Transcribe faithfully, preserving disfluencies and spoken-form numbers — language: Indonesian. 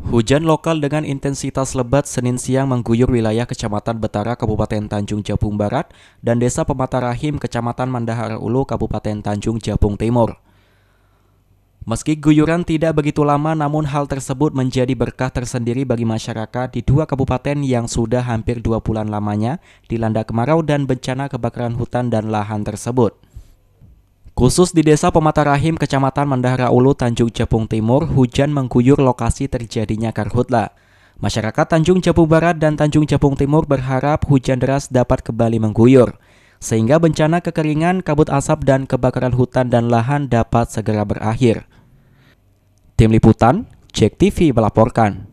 Hujan lokal dengan intensitas lebat Senin siang mengguyur wilayah Kecamatan Betara, Kabupaten Tanjung Jabung Barat, dan Desa Pematah Rahim, Kecamatan Mandahara Ulu, Kabupaten Tanjung Jabung Timur. Meski guyuran tidak begitu lama, namun hal tersebut menjadi berkah tersendiri bagi masyarakat di dua kabupaten yang sudah hampir dua bulan lamanya dilanda kemarau dan bencana kebakaran hutan dan lahan tersebut. Khusus di Desa Pematah Rahim, Kecamatan Mandahara Ulu, Tanjung Jabung Timur, hujan mengguyur lokasi terjadinya karhutla. Masyarakat Tanjung Jabung Barat dan Tanjung Jabung Timur berharap hujan deras dapat kembali mengguyur, sehingga bencana kekeringan, kabut asap, dan kebakaran hutan dan lahan dapat segera berakhir. Tim Liputan, Jek T V melaporkan.